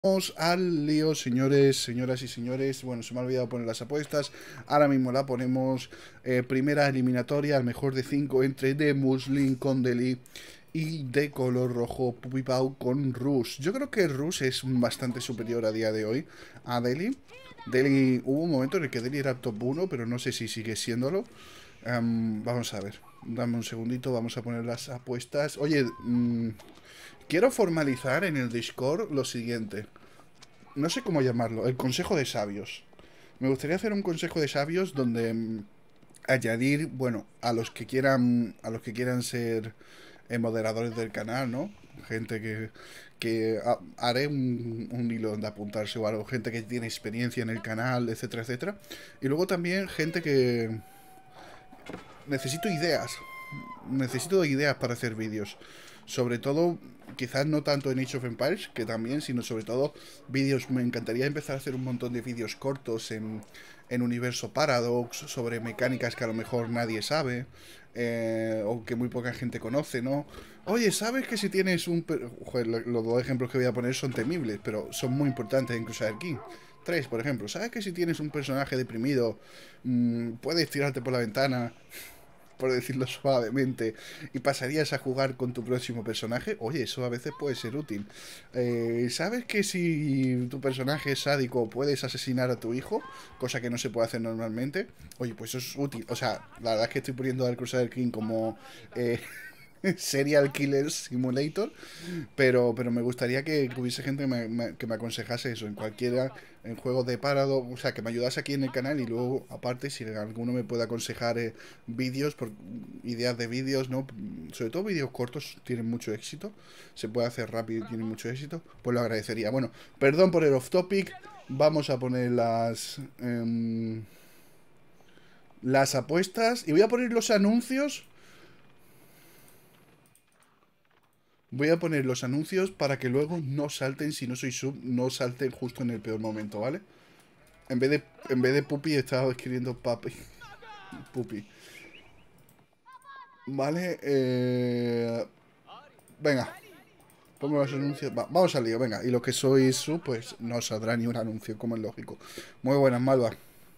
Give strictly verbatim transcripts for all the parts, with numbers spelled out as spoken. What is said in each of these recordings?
Vamos al lío, señores, señoras y señores. Bueno, se me ha olvidado poner las apuestas. Ahora mismo la ponemos. Eh, primera eliminatoria, al mejor de cinco entre The Muslin con Deli y de color rojo Puppy Pau con Rus. Yo creo que Rus es bastante superior a día de hoy a Deli. Deli, hubo un momento en el que Deli era top uno, pero no sé si sigue siéndolo. Um, vamos a ver, dame un segundito, vamos a poner las apuestas. Oye, mmm, quiero formalizar en el Discord lo siguiente. No sé cómo llamarlo, el consejo de sabios. Me gustaría hacer un consejo de sabios donde mm, añadir, bueno, a los que quieran, a los que quieran ser eh, moderadores del canal, ¿no? Gente que, que ha- haré un, un hilo donde apuntarse o algo, gente que tiene experiencia en el canal, etcétera, etcétera. Y luego también gente que necesito ideas, necesito ideas para hacer vídeos. Sobre todo, quizás no tanto en Age of Empires, que también, sino sobre todo vídeos. Me encantaría empezar a hacer un montón de vídeos cortos en, en Universo Paradox, sobre mecánicas que a lo mejor nadie sabe, eh, o que muy poca gente conoce, ¿no? Oye, ¿sabes que si tienes un... Joder, los dos ejemplos que voy a poner son temibles, pero son muy importantes en Crusader King. Tres, por ejemplo. ¿Sabes que si tienes un personaje deprimido, mmm, puedes tirarte por la ventana, por decirlo suavemente, y pasarías a jugar con tu próximo personaje? Oye, eso a veces puede ser útil. Eh, ¿Sabes que si tu personaje es sádico puedes asesinar a tu hijo? Cosa que no se puede hacer normalmente. Oye, pues eso es útil. O sea, la verdad es que estoy poniendo al Crusader King como... Eh, Serial Killer Simulator, pero, pero me gustaría que, que hubiese gente que me, me- que me aconsejase eso en cualquiera, en juegos de Paradox, o sea, que me ayudase aquí en el canal. Y luego, aparte, si alguno me puede aconsejar eh, vídeos, por, ideas de vídeos, ¿no? Sobre todo vídeos cortos tienen mucho éxito, se puede hacer rápido y tienen mucho éxito, pues lo agradecería. Bueno, perdón por el off topic, vamos a poner las... em, las apuestas y voy a poner los anuncios. Voy a poner los anuncios para que luego no salten, si no soy sub, no salten justo en el peor momento, ¿vale? En vez de, en vez de pupi, he estado escribiendo papi. Pupi. Vale, eh... venga, pongo los anuncios. Va, vamos al lío, venga. Y los que sois sub, pues no os saldrá ni un anuncio, como es lógico. Muy buenas, Malva.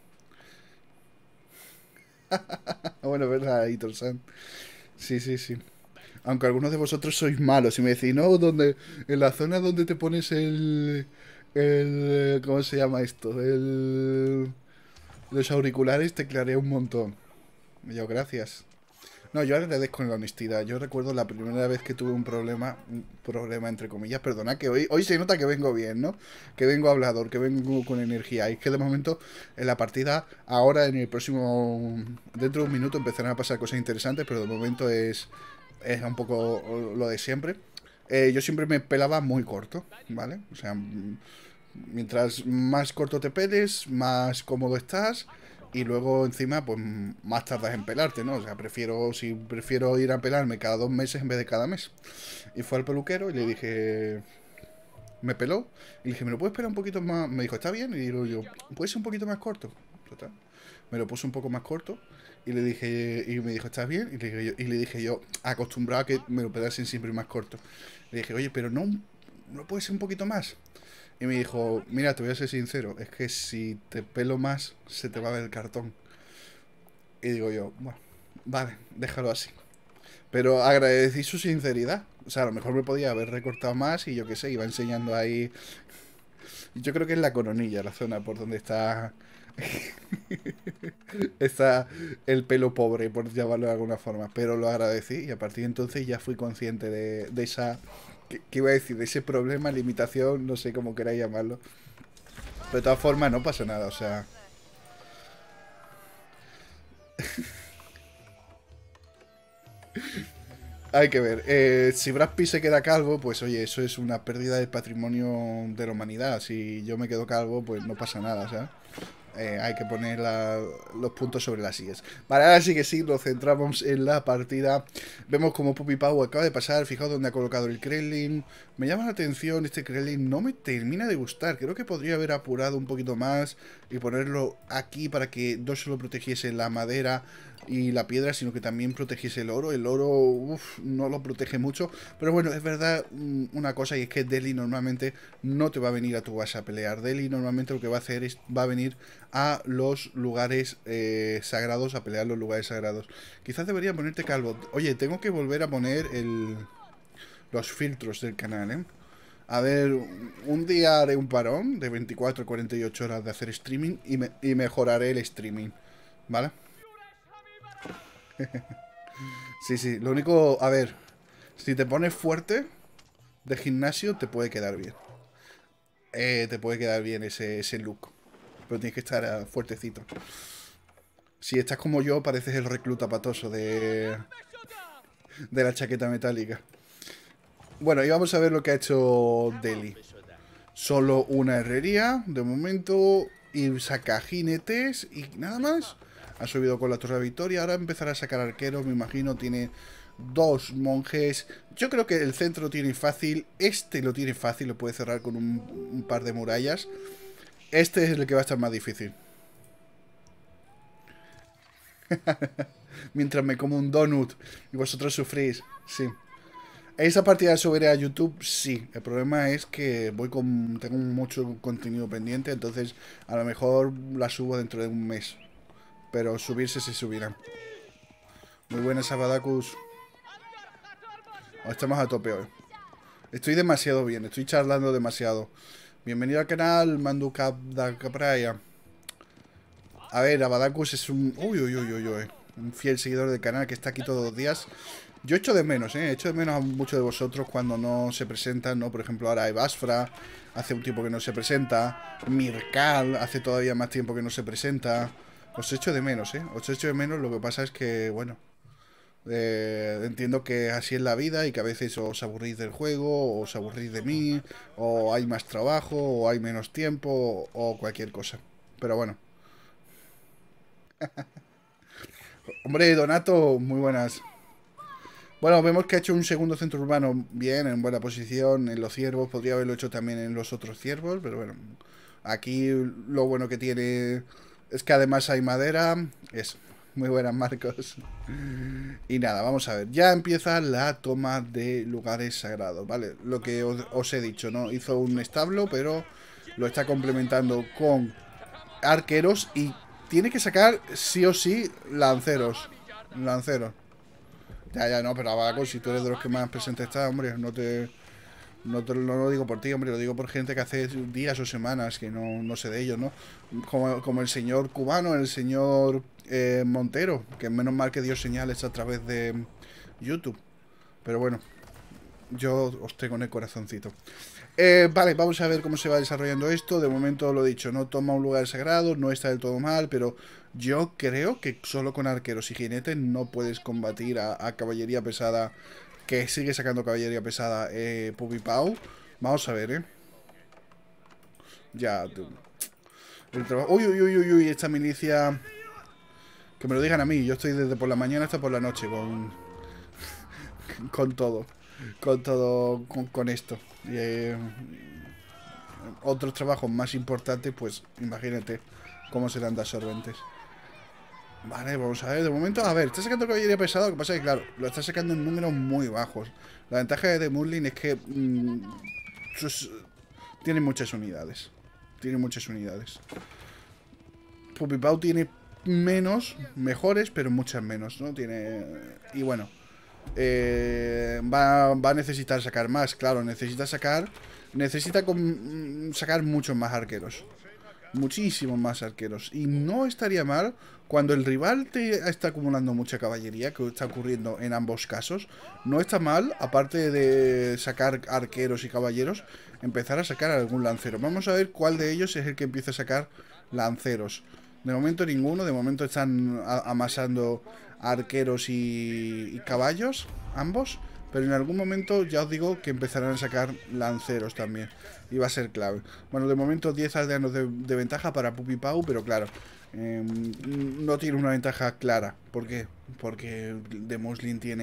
Bueno, verdad, Hitor-san. Sí, sí, sí. Aunque algunos de vosotros sois malos y me decís, no, donde, en la zona donde te pones el, el, ¿cómo se llama esto? El, los auriculares te claré un montón. Y yo, gracias. No, yo agradezco en la honestidad. Yo recuerdo la primera vez que tuve un problema, un problema entre comillas, perdona, que hoy, hoy se nota que vengo bien, ¿no? Que vengo hablador, que vengo con energía. Y es que de momento en la partida, ahora en el próximo, dentro de un minuto empezarán a pasar cosas interesantes, pero de momento es, es un poco lo de siempre. Eh, yo siempre me pelaba muy corto, ¿vale? O sea, mientras más corto te peles, más cómodo estás. Y luego encima, pues más tardas en pelarte, ¿no? O sea, prefiero, si prefiero ir a pelarme cada dos meses en vez de cada mes. Y fue al peluquero y le dije, me peló. Y le dije, ¿me lo puedes esperar un poquito más? Me dijo, ¿está bien? Y digo yo, ¿puede ser un poquito más corto? Total. Me lo puse un poco más corto. Y le dije, y me dijo, ¿estás bien? Y le dije yo, y le dije yo acostumbrado a que me lo pelasen siempre más corto. Le dije, oye, pero no, no puede ser un poquito más. Y me dijo, mira, te voy a ser sincero, es que si te pelo más, se te va a ver el cartón. Y digo yo, bueno, vale, déjalo así. Pero agradecí su sinceridad. O sea, a lo mejor me podía haber recortado más y yo qué sé, iba enseñando ahí. Yo creo que es la coronilla, la zona por donde está. Está el pelo pobre, por llamarlo de alguna forma. Pero lo agradecí y a partir de entonces ya fui consciente de, de esa. ¿Qué, qué iba a decir? De ese problema, limitación, no sé cómo queráis llamarlo. Pero de todas formas, no pasa nada, o sea. Hay que ver. Eh, si Brad Pitt se queda calvo, pues oye, eso es una pérdida de patrimonio de la humanidad. Si yo me quedo calvo, pues no pasa nada, ¿sabes? Eh, hay que poner la- los puntos sobre las sillas. Vale, ahora sí que sí, nos centramos en la partida. Vemos como Puppy Pau acaba de pasar. Fijaos dónde ha colocado el Kremlin. Me llama la atención este Kremlin. No me termina de gustar. Creo que podría haber apurado un poquito más y ponerlo aquí para que no solo protegiese la madera, y la piedra, sino que también protegiese el oro. El oro, uff, no lo protege mucho. Pero bueno, es verdad una cosa, y es que Deli normalmente no te va a venir a tu base a pelear. Deli normalmente lo que va a hacer es, va a venir a los lugares eh, sagrados, a pelear los lugares sagrados. Quizás debería ponerte calvo. Oye, tengo que volver a poner el, los filtros del canal, ¿eh? A ver, un día haré un parón de veinticuatro a cuarenta y ocho horas de hacer streaming y, me, y mejoraré el streaming, ¿vale? Sí, sí, lo único, a ver, si te pones fuerte de gimnasio te puede quedar bien. Eh, te puede quedar bien ese, ese look, pero tienes que estar uh, fuertecito. Si estás como yo, pareces el recluta patoso de, de la chaqueta metálica. Bueno, y vamos a ver lo que ha hecho Deli. Solo una herrería, de momento, y saca jinetes y nada más. Ha subido con la Torre de Victoria, ahora empezará a sacar arqueros, me imagino, tiene dos monjes. Yo creo que el centro lo tiene fácil, este lo tiene fácil, lo puede cerrar con un, un par de murallas. Este es el que va a estar más difícil. Mientras me como un donut y vosotros sufrís, sí. Esa partida subiré a YouTube, sí. El problema es que voy con tengo mucho contenido pendiente, entonces a lo mejor la subo dentro de un mes. Pero subirse se subirá. Muy buenas, Abadacus. Estamos a tope hoy. Estoy demasiado bien, estoy charlando demasiado. Bienvenido al canal, Mandu Capraya. A ver, Abadacus es un... Uy, uy, uy, uy, uy. Un fiel seguidor del canal que está aquí todos los días. Yo echo de menos, ¿eh? Echo de menos a muchos de vosotros cuando no se presentan, ¿no? Por ejemplo, ahora hay Basfra, hace un tiempo que no se presenta. Mirkal, hace todavía más tiempo que no se presenta. Os echo de menos, ¿eh? Os echo de menos, lo que pasa es que, bueno... Eh, entiendo que así es la vida y que a veces os aburrís del juego, o os aburrís de mí, o hay más trabajo, o hay menos tiempo, o cualquier cosa. Pero bueno. Hombre, Donato, muy buenas. Bueno, vemos que ha hecho un segundo centro urbano bien, en buena posición, en los ciervos. Podría haberlo hecho también en los otros ciervos, pero bueno. Aquí lo bueno que tiene es que además hay madera. Es muy buenas, Marcos. Y nada, vamos a ver. Ya empieza la toma de lugares sagrados, ¿vale? Lo que os, os he dicho, ¿no? Hizo un establo, pero lo está complementando con arqueros y tiene que sacar sí o sí lanceros. Lanceros. Ya, ya, no, pero Abaco, si tú eres de los que más presentes estás, hombre, no te, no te no lo digo por ti, hombre, lo digo por gente que hace días o semanas que no, no sé de ellos, ¿no? Como, como el señor cubano, el señor eh, Montero, que menos mal que dio señales a través de YouTube. Pero bueno, yo os tengo en el corazoncito. Eh, vale, vamos a ver cómo se va desarrollando esto. De momento lo he dicho, no toma un lugar sagrado, no está del todo mal, pero yo creo que solo con arqueros y jinetes no puedes combatir a, a caballería pesada, que sigue sacando caballería pesada, eh, Puppy Pau. Vamos a ver, eh. Ya, tú. El trabajo. Uy, uy, uy, uy, uy, esta milicia. Que me lo digan a mí, yo estoy desde por la mañana hasta por la noche con. Con todo. Con todo. Con, con esto. Y, eh, otros trabajos más importantes, pues imagínate cómo serán de absorbentes. Vale, vamos a ver, de momento, a ver, está sacando caballería pesada, lo que pasa es que, claro, lo está sacando en números muy bajos. La ventaja de Muslin es que mmm, sus, tiene muchas unidades. Tiene muchas unidades. Puppy Pau tiene menos, mejores, pero muchas menos, ¿no? Tiene... Y bueno, eh, va, va a necesitar sacar más, claro, necesita sacar... Necesita con, sacar muchos más arqueros. Muchísimos más arqueros. Y no estaría mal cuando el rival te está acumulando mucha caballería, que está ocurriendo en ambos casos. No está mal, aparte de sacar arqueros y caballeros, empezar a sacar algún lancero. Vamos a ver cuál de ellos es el que empieza a sacar lanceros. De momento ninguno, de momento están amasando arqueros y, y caballos, ambos. Pero en algún momento ya os digo que empezarán a sacar lanceros también. Y va a ser clave. Bueno, de momento diez aldeanos de, de ventaja para Puppy Pau, pero claro, eh, no tiene una ventaja clara. ¿Por qué? Porque de Muslin tiene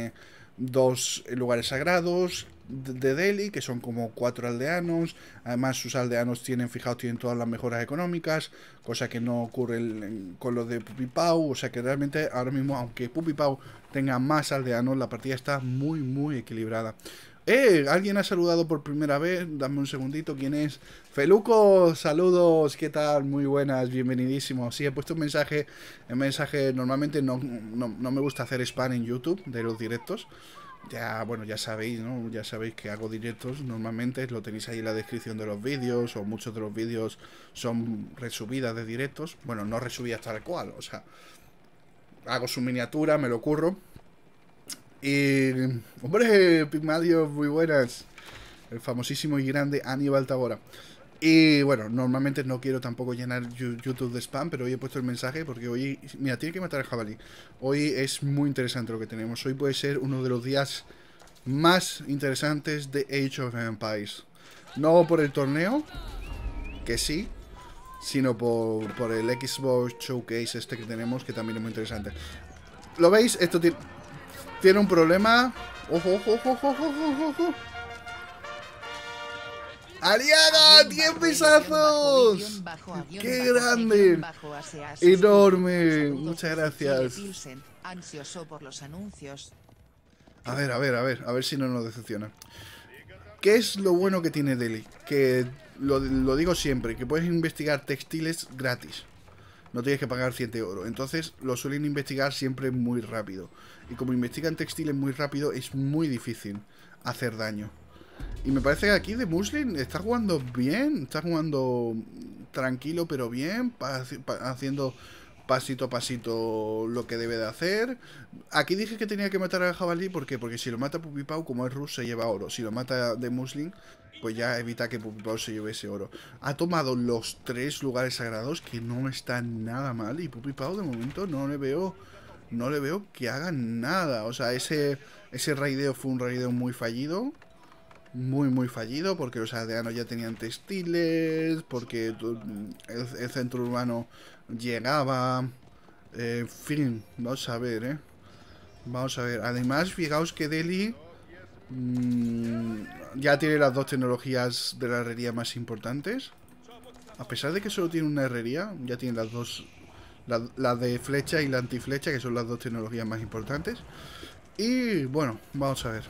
dos lugares sagrados de Delhi, que son como cuatro aldeanos. Además, sus aldeanos tienen, fijaos, tienen todas las mejoras económicas, cosa que no ocurre en, con los de Pupi Pau. O sea que realmente ahora mismo, aunque Pupi Pau tenga más aldeanos, la partida está muy, muy equilibrada. Eh, alguien ha saludado por primera vez, dame un segundito, ¿quién es? Feluco, saludos, ¿qué tal? Muy buenas, bienvenidísimo. Sí, he puesto un mensaje, el mensaje normalmente no, no, no me gusta hacer spam en YouTube de los directos. Ya, bueno, ya sabéis, ¿no? Ya sabéis que hago directos, normalmente lo tenéis ahí en la descripción de los vídeos, o muchos de los vídeos son resubidas de directos. Bueno, no resubidas tal cual, o sea, hago su miniatura, me lo curro. Y, hombre, Pigmadio, muy buenas. El famosísimo y grande Aníbal Tabora. Y bueno, normalmente no quiero tampoco llenar YouTube de spam, pero hoy he puesto el mensaje porque hoy, mira, tiene que matar al jabalí. Hoy es muy interesante lo que tenemos. Hoy puede ser uno de los días más interesantes de Age of Empires. No por el torneo, que sí, sino por, por el Xbox Showcase este que tenemos, que también es muy interesante. ¿Lo veis? Esto tiene... Tiene un problema. ¡Ojo, ojo, ojo, ojo, ojo, ojo! ¡Aliaga! ¡diez pisazos! ¡Qué grande! ¡Enorme! Muchas gracias. A ver, a ver, a ver. A ver si no nos decepciona. ¿Qué es lo bueno que tiene Delhi? Que lo, lo digo siempre, que puedes investigar textiles gratis. No tienes que pagar siete oro. Entonces lo suelen investigar siempre muy rápido. Y como investigan textiles muy rápido, es muy difícil hacer daño. Y me parece que aquí de Muslin está jugando bien. Está jugando tranquilo pero bien. Pa pa haciendo pasito a pasito lo que debe de hacer. Aquí dije que tenía que matar al jabalí. ¿Por qué? Porque si lo mata Pupi Pau, como es ruso, se lleva oro. Si lo mata de Muslin, pues ya evita que Pupi Pau se lleve ese oro. Ha tomado los tres lugares sagrados, que no está nada mal. Y Pupi Pau de momento no le veo... No le veo que haga nada. O sea, ese, ese raideo fue un raideo muy fallido. Muy, muy fallido. Porque los aldeanos ya tenían textiles. Porque el, el centro urbano llegaba. Eh, en fin, vamos a ver, ¿eh? Vamos a ver. Además, fijaos que Delhi mmm, ya tiene las dos tecnologías de la herrería más importantes. A pesar de que solo tiene una herrería, ya tiene las dos... La, la de flecha y la antiflecha, que son las dos tecnologías más importantes. Y bueno, vamos a ver.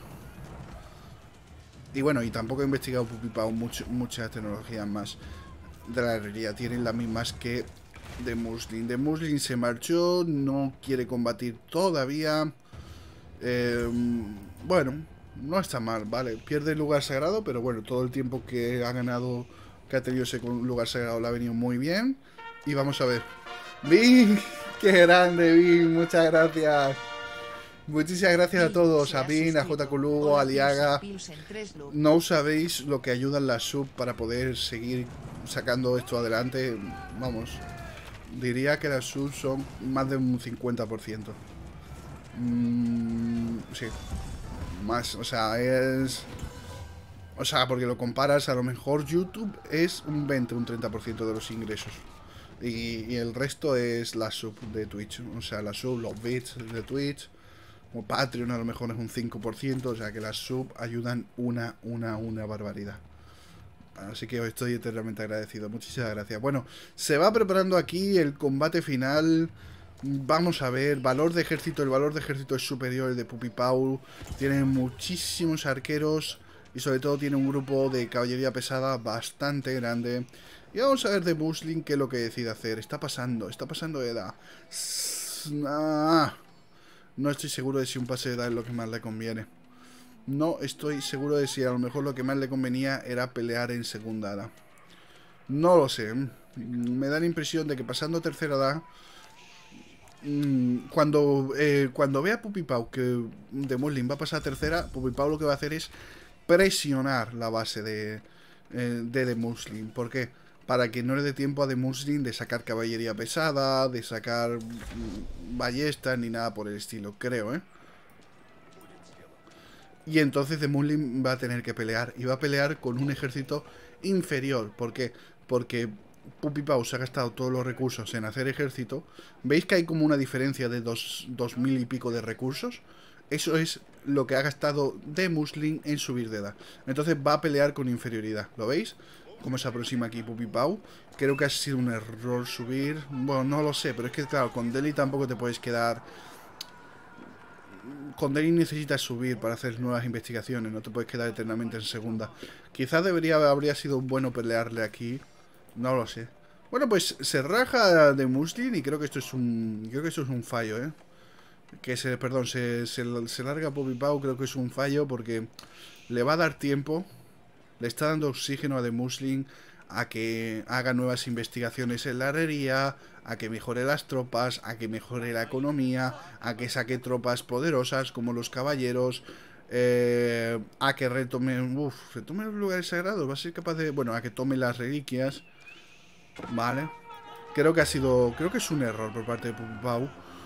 Y bueno, y tampoco he investigado Pupi Pau mucho, muchas tecnologías más de la herrería. Tienen las mismas que de Muslin. De Muslin se marchó, no quiere combatir todavía. Eh, bueno, no está mal, vale. Pierde el lugar sagrado, pero bueno, todo el tiempo que ha ganado, que ha tenido ese lugar sagrado, le ha venido muy bien. Y vamos a ver. Vin, qué grande, Vin, muchas gracias. Muchísimas gracias a todos, a Vin, a J. Lugo, a Liaga. No sabéis lo que ayudan las sub para poder seguir sacando esto adelante. Vamos, diría que las subs son más de un cincuenta por ciento. Mm, sí, más, o sea, es... O sea, porque lo comparas, a lo mejor YouTube es un veinte, un treinta por ciento de los ingresos. Y, y el resto es la sub de Twitch. O sea, la sub, los bits de Twitch. O Patreon a lo mejor es un cinco por ciento. O sea que las sub ayudan una, una, una barbaridad. Así que os estoy eternamente agradecido. Muchísimas gracias. Bueno, se va preparando aquí el combate final. Vamos a ver. Valor de ejército. El valor de ejército es superior al de Pupi Pau. Tiene muchísimos arqueros. Y sobre todo tiene un grupo de caballería pesada bastante grande. Y vamos a ver de Muslin qué es lo que decide hacer. Está pasando, está pasando de edad. Ah, no estoy seguro de si un pase de edad es lo que más le conviene. No estoy seguro de si a lo mejor lo que más le convenía era pelear en segunda edad. No lo sé. Me da la impresión de que pasando tercera edad... Cuando, eh, cuando vea a Pupi Pau que de Muslin va a pasar a tercera, Pupi Pau lo que va a hacer es presionar la base de, eh, de The Muslin. ¿Por qué? Para que no le dé tiempo a The Muslin de sacar caballería pesada, de sacar ballestas ni nada por el estilo, creo, ¿eh? Y entonces The Muslin va a tener que pelear. Y va a pelear con un ejército inferior. ¿Por qué? Porque Pupi Pau se ha gastado todos los recursos en hacer ejército. ¿Veis que hay como una diferencia de dos, dos mil y pico de recursos? Eso es lo que ha gastado de Muslin en subir de edad. Entonces va a pelear con inferioridad. ¿Lo veis? Cómo se aproxima aquí Puppy Pau. Creo que ha sido un error subir. Bueno, no lo sé, pero es que claro, con Deli tampoco te puedes quedar. Con Deli necesitas subir para hacer nuevas investigaciones. No te puedes quedar eternamente en segunda. Quizás debería habría sido bueno pelearle aquí. No lo sé. Bueno, pues se raja de Muslin y creo que esto es un. Creo que esto es un fallo, ¿eh? Que se, perdón, se, se, se larga Puppy Pau, creo que es un fallo porque le va a dar tiempo, le está dando oxígeno a The Muslin a que haga nuevas investigaciones en la herrería, a que mejore las tropas, a que mejore la economía, a que saque tropas poderosas como los caballeros, eh, a que retome, uf, retome los lugares sagrados, va a ser capaz de, bueno, a que tome las reliquias, vale. Creo que ha sido, creo que es un error por parte de Puppy Pau.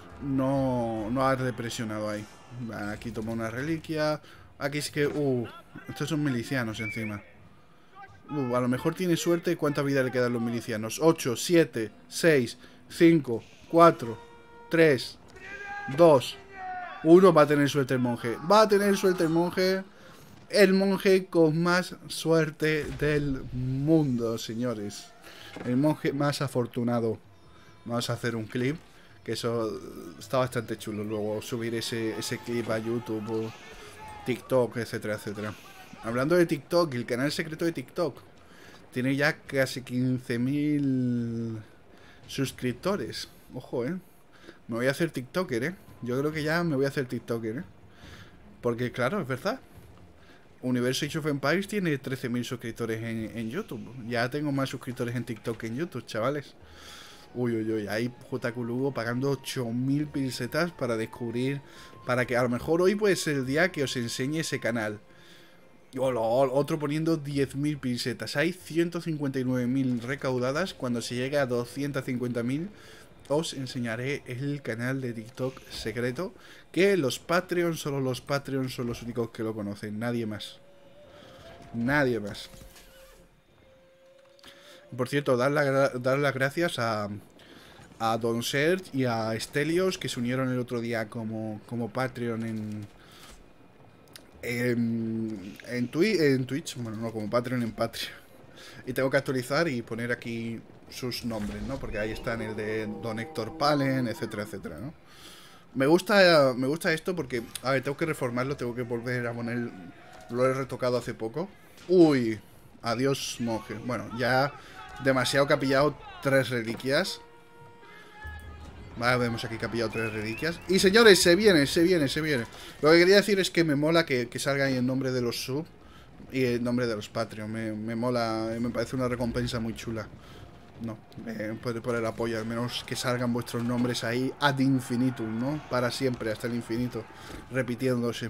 No, no ha depresionado ahí. Aquí toma una reliquia. Aquí es que... Uh, estos son milicianos encima. Uh, a lo mejor tiene suerte. ¿Cuánta vida le quedan a los milicianos? ocho, siete, seis, cinco, cuatro, tres, dos, uno. Va a tener suerte el monje. Va a tener suerte el monje. El monje con más suerte del mundo, señores. El monje más afortunado. Vamos a hacer un clip. Que eso está bastante chulo. Luego subir ese, ese clip a YouTube o TikTok, etcétera, etcétera. Hablando de TikTok, el canal secreto de TikTok tiene ya casi quince mil suscriptores. Ojo, eh. Me voy a hacer TikToker, eh. Yo creo que ya me voy a hacer TikToker, eh. Porque claro, es verdad. Universo Age of Empires tiene trece mil suscriptores en, en YouTube. Ya tengo más suscriptores en TikTok que en YouTube, chavales. Uy, uy, uy, ahí J Q Lugo pagando ocho mil pesetas para descubrir, para que a lo mejor hoy puede ser el día que os enseñe ese canal. O lo, otro poniendo diez mil pesetas. Hay ciento cincuenta y nueve mil recaudadas. Cuando se llegue a doscientos cincuenta mil os enseñaré el canal de TikTok secreto. Que los Patreons, solo los Patreons son los únicos que lo conocen. Nadie más. Nadie más. Por cierto, dar, la, dar las gracias a, a Don Serge y a Stelios, que se unieron el otro día como, como Patreon en, en, en, twi en Twitch. Bueno, no, como Patreon en Patreon. Y tengo que actualizar y poner aquí sus nombres, ¿no? Porque ahí están el de Don Héctor Palen, etcétera, etcétera, ¿no? Me gusta, me gusta esto porque, a ver, tengo que reformarlo, tengo que volver a poner... Lo he retocado hace poco. Uy, adiós monje. Bueno, ya... Demasiado que ha pillado tres reliquias. Vale, vemos aquí que ha pillado tres reliquias. Y señores, se viene, se viene, se viene. Lo que quería decir es que me mola que, que salga ahí el nombre de los sub y el nombre de los Patreon. Me, me mola, me parece una recompensa muy chula. No, eh, por, por el apoyo, al menos que salgan vuestros nombres ahí ad infinitum, ¿no? Para siempre, hasta el infinito, repitiéndose.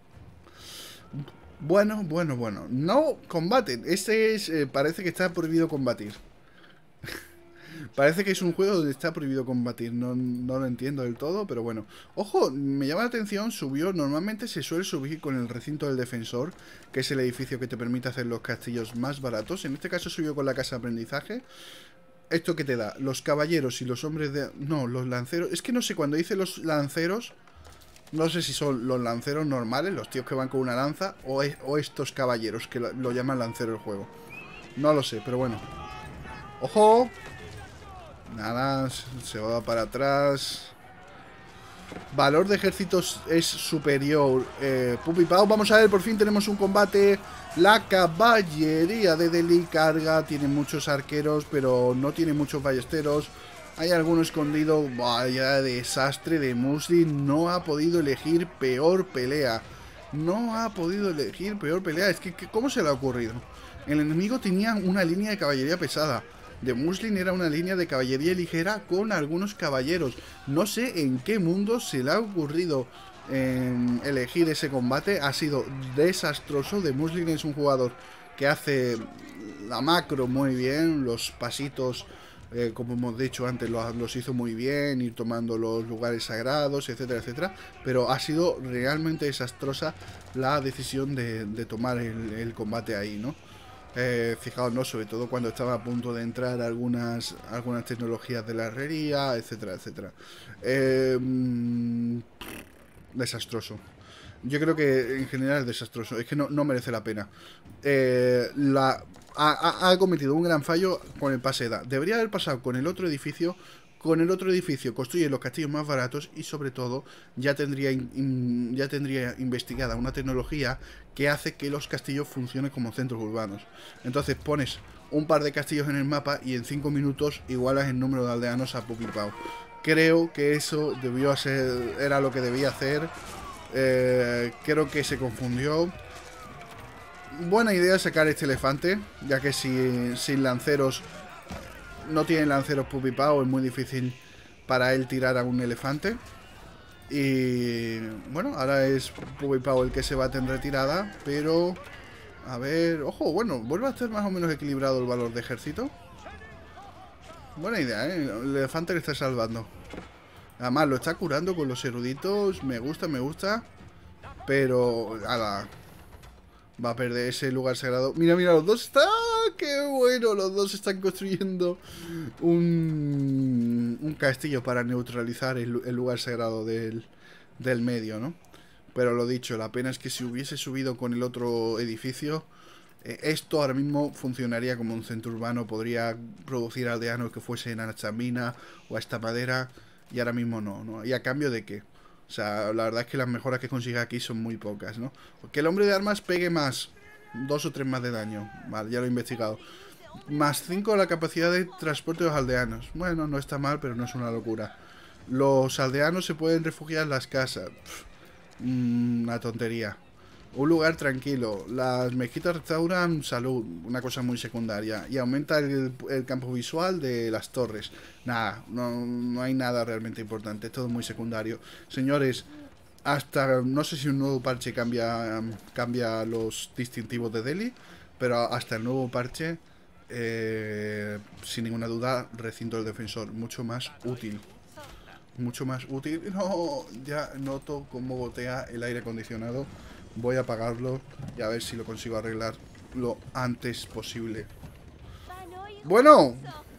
Bueno, bueno, bueno. No combaten. Este es... Eh, parece que está prohibido combatir. Parece que es un juego donde está prohibido combatir. No, no lo entiendo del todo, pero bueno. Ojo, me llama la atención. Subió... Normalmente se suele subir con el recinto del defensor, que es el edificio que te permite hacer los castillos más baratos. En este caso subió con la casa de aprendizaje. ¿Esto qué te da? Los caballeros y los hombres de... No, los lanceros... Es que no sé, cuando dice los lanceros... No sé si son los lanceros normales, los tíos que van con una lanza, o, es, o estos caballeros que lo, lo llaman lancero el juego. No lo sé, pero bueno. ¡Ojo! Nada, se va para atrás. Valor de ejércitos es superior. Eh, Puppy Pau, vamos a ver, por fin tenemos un combate. La caballería de Deli carga, tiene muchos arqueros, pero no tiene muchos ballesteros. Hay alguno escondido. Vaya desastre de Muslin. No ha podido elegir peor pelea. No ha podido elegir peor pelea. Es que, ¿cómo se le ha ocurrido? El enemigo tenía una línea de caballería pesada. De Muslin era una línea de caballería ligera con algunos caballeros. No sé en qué mundo se le ha ocurrido eh, elegir ese combate. Ha sido desastroso. De Muslin es un jugador que hace la macro muy bien. Los pasitos... Eh, como hemos dicho antes, los, los hizo muy bien, ir tomando los lugares sagrados, etcétera, etcétera. Pero ha sido realmente desastrosa la decisión de, de tomar el, el combate ahí, ¿no? Eh, fijaos, ¿no? Sobre todo cuando estaba a punto de entrar algunas, algunas tecnologías de la herrería, etcétera, etcétera. Eh, mm, desastroso. Yo creo que en general es desastroso. Es que no, no merece la pena. Eh, la, ha, ha, ha cometido un gran fallo con el pase de edad. Debería haber pasado con el otro edificio. Con el otro edificio construye los castillos más baratos y sobre todo ya tendría, in, ya tendría investigada una tecnología que hace que los castillos funcionen como centros urbanos. Entonces pones un par de castillos en el mapa y en cinco minutos igualas el número de aldeanos a Puppy Pau. Creo que eso debió ser, era lo que debía hacer. Eh, creo que se confundió. Buena idea sacar este elefante, ya que si, sin lanceros no tiene lanceros Puppy Pau, es muy difícil para él tirar a un elefante. Y bueno, ahora es Puppy Pau el que se va a tener retirada, pero a ver, ojo, bueno, vuelve a estar más o menos equilibrado el valor de ejército. Buena idea, ¿eh? El elefante le está salvando. Además, lo está curando con los eruditos. Me gusta, me gusta. Pero, ala, va a perder ese lugar sagrado. Mira, mira, los dos están... ¡Qué bueno! Los dos están construyendo un, un castillo para neutralizar el, el lugar sagrado del, del medio, ¿no? Pero lo dicho, la pena es que si hubiese subido con el otro edificio, eh, esto ahora mismo funcionaría como un centro urbano. Podría producir aldeanos que fuesen a esta mina o a esta madera. Y ahora mismo no, ¿no? ¿Y a cambio de qué? O sea, la verdad es que las mejoras que consigue aquí son muy pocas, ¿no? Que el hombre de armas pegue más. Dos o tres más de daño. Vale, ya lo he investigado. Más cinco la capacidad de transporte de los aldeanos. Bueno, no está mal, pero no es una locura. Los aldeanos se pueden refugiar en las casas. Pff, mmm, una tontería. Un lugar tranquilo. Las mezquitas restauran salud, una cosa muy secundaria. Y aumenta el, el campo visual de las torres. Nada, no, no hay nada realmente importante. Es todo muy secundario. Señores, hasta no sé si un nuevo parche cambia, cambia los distintivos de Delhi. Pero hasta el nuevo parche, eh, sin ninguna duda, recinto del defensor. Mucho más útil. Mucho más útil. No, ya noto cómo gotea el aire acondicionado. Voy a apagarlo y a ver si lo consigo arreglar lo antes posible. Bueno,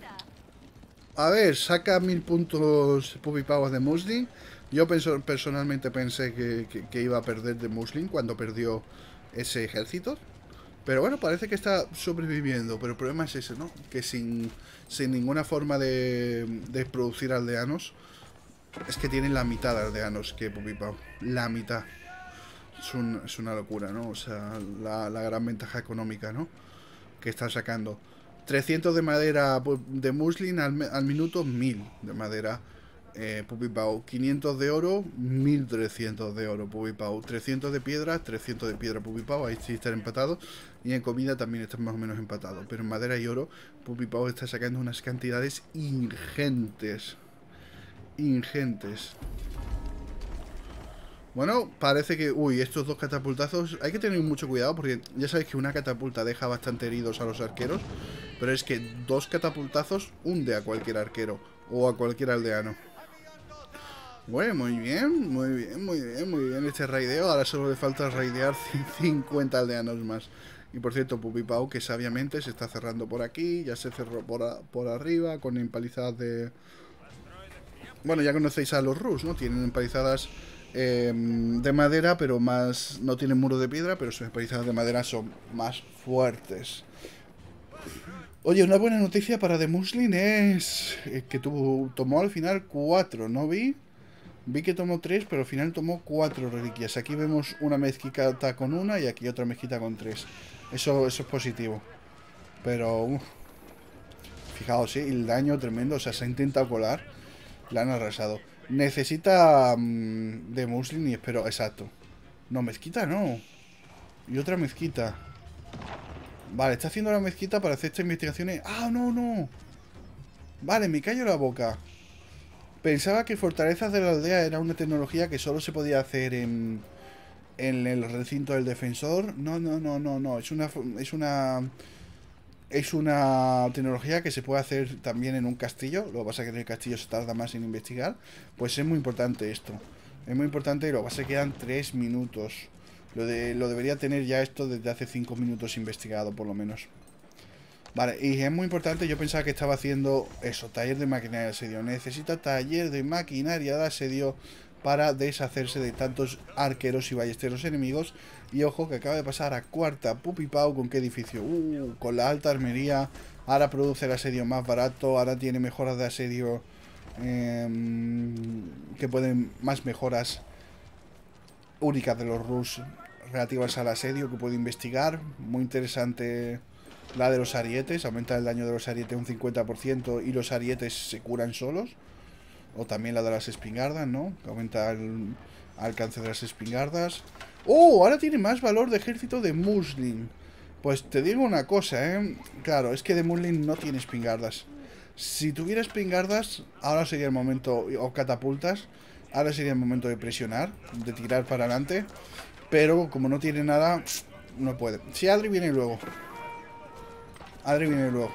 a ver, saca mil puntos Puppy Pau de Muslin. Yo penso, personalmente pensé que, que, que iba a perder de Muslin cuando perdió ese ejército. Pero bueno, parece que está sobreviviendo. Pero el problema es ese, ¿no? Que sin, sin ninguna forma de, de producir aldeanos, es que tienen la mitad de aldeanos que Puppy Pau. La mitad. Es, un, es una locura, ¿no? O sea, la, la gran ventaja económica, ¿no? Que están sacando. trescientos de madera de muslin al, al minuto, mil de madera eh, Puppy Pau. quinientos de oro, mil trescientos de oro Puppy Pau. trescientos de piedra, trescientos de piedra Puppy Pau. Ahí sí están empatados. Y en comida también están más o menos empatados. Pero en madera y oro, Puppy Pau está sacando unas cantidades ingentes. Ingentes. Bueno, parece que... Uy, estos dos catapultazos... Hay que tener mucho cuidado porque ya sabéis que una catapulta deja bastante heridos a los arqueros. Pero es que dos catapultazos hunde a cualquier arquero o a cualquier aldeano. Bueno, muy bien, muy bien, muy bien, muy bien este raideo. Ahora solo le falta raidear cincuenta aldeanos más. Y por cierto, Puppy Pau, que sabiamente se está cerrando por aquí. Ya se cerró por, a, por arriba con empalizadas de... Bueno, ya conocéis a los Rus, ¿no? Tienen empalizadas... Eh, de madera, pero más... No tienen muro de piedra, pero sus empalizadas de madera son más fuertes. Oye, una buena noticia para The Muslin es que tuvo, tomó al final cuatro, ¿no vi? Vi que tomó tres, pero al final tomó cuatro reliquias. Aquí vemos una mezquita con una y aquí otra mezquita con tres. Eso, eso es positivo. Pero... Uf, fijaos, ¿sí? El daño tremendo. O sea, se ha intentado colar. La han arrasado. Necesita um, de muslin y espero... Exacto. No, mezquita no. Y otra mezquita. Vale, está haciendo la mezquita para hacer estas investigaciones. ¡Ah, no, no! Vale, me callo la boca. Pensaba que Fortalezas de la Aldea era una tecnología que solo se podía hacer en... En el recinto del defensor. No, no, no, no, no. Es una... Es una... Es una tecnología que se puede hacer también en un castillo. Lo que pasa es que en el castillo se tarda más en investigar. Pues es muy importante esto. Es muy importante y lo que pasa es que quedan tres minutos. Lo, de, lo debería tener ya esto desde hace cinco minutos investigado, por lo menos. Vale, y es muy importante. Yo pensaba que estaba haciendo eso, taller de maquinaria de asedio. Necesita taller de maquinaria de asedio para deshacerse de tantos arqueros y ballesteros enemigos. Y ojo que acaba de pasar a cuarta Pupi Pau. ¿Con qué edificio? Uh, con la alta armería. Ahora produce el asedio más barato. Ahora tiene mejoras de asedio eh, que pueden más mejoras únicas de los Rus relativas al asedio que puedo investigar. Muy interesante la de los arietes. Aumenta el daño de los arietes un cincuenta por ciento y los arietes se curan solos. O también la de las espingardas, ¿no? Que aumenta el alcance de las espingardas. ¡Oh! Ahora tiene más valor de ejército de Muslin. Pues te digo una cosa, ¿eh? Claro, es que de Muslin no tiene espingardas. Si tuviera espingardas, ahora sería el momento... O catapultas. Ahora sería el momento de presionar, de tirar para adelante. Pero como no tiene nada, no puede. Si Adri viene luego. Adri viene luego.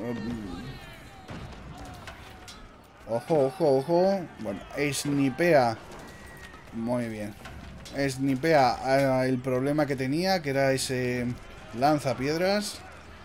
Ojo, ojo, ojo. Bueno, snipea. Muy bien. Snipea el problema que tenía, que era ese lanzapiedras.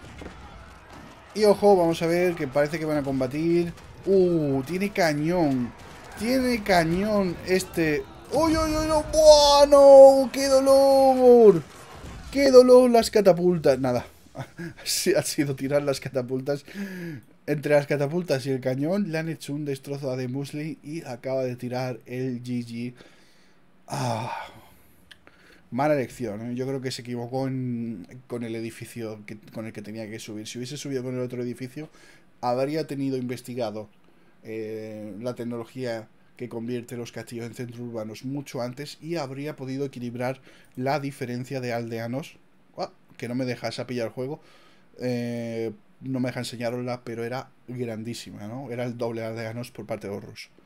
Y ojo, vamos a ver que parece que van a combatir. Uh, tiene cañón. Tiene cañón este. ¡Uy, uy, uy! ¡No! ¡Buah, no! ¡Qué dolor! ¡Qué dolor las catapultas! Nada. Ha sido tirar las catapultas. Entre las catapultas y el cañón le han hecho un destrozo a The Muslin y acaba de tirar el G G. Ah, mala elección, ¿eh? Yo creo que se equivocó en, con el edificio que, con el que tenía que subir. Si hubiese subido con el otro edificio, habría tenido investigado eh, la tecnología que convierte los castillos en centros urbanos mucho antes y habría podido equilibrar la diferencia de aldeanos. Ah, que no me dejas pillar el juego. Eh, no me deja enseñarosla, pero era grandísima, ¿no? Era el doble de aldeanos por parte de los rusos.